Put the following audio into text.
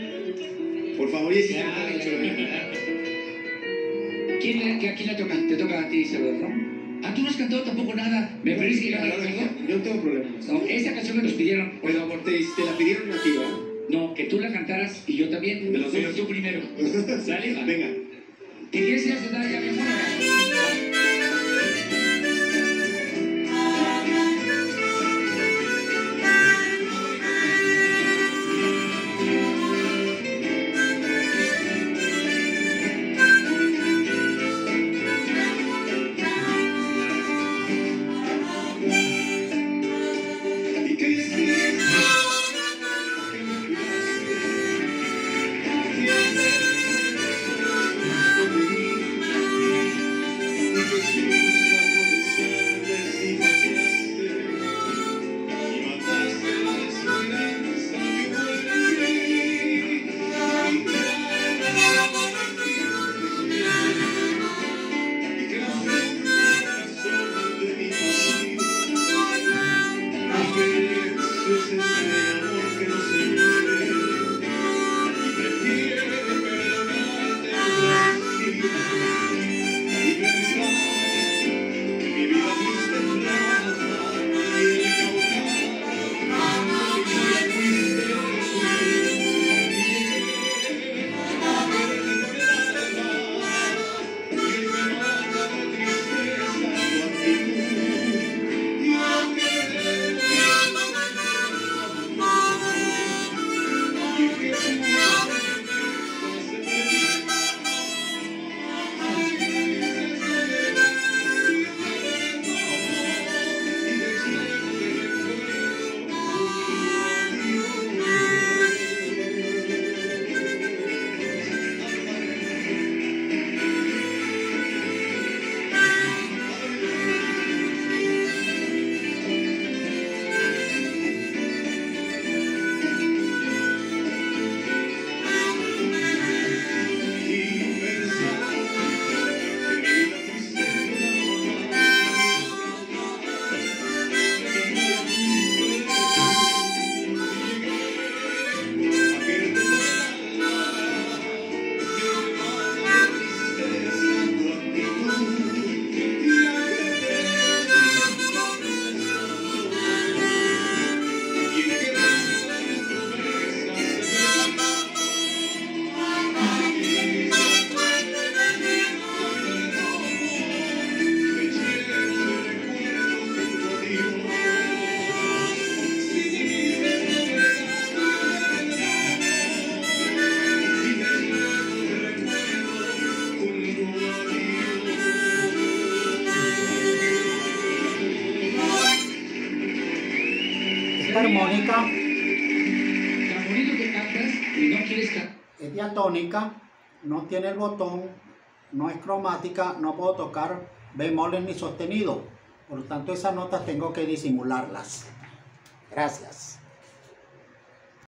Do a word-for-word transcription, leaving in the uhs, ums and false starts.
Por favor, y Claro. ¿Quién le, ¿A quién le toca? Te toca a ti, Salvador, ¿no? Ah, tú no has cantado tampoco nada. Me parece que la ganas, verdad, ¿no? yo no tengo problemas. No, esa canción que nos pidieron. Pero amor, te, te la pidieron a ti, ¿verdad? No, que tú la cantaras y yo también. Me lo sé. Tú primero. ¿Sale? Va. Venga. ¿Te quieres ir a sentar ya, mi amor? Y que siempre Esta armónica Tan bonito que cantas y no quieres cantar. es diatónica, no tiene el botón, no es cromática, no puedo tocar bemoles ni sostenido. Por lo tanto, esas notas tengo que disimularlas. Gracias.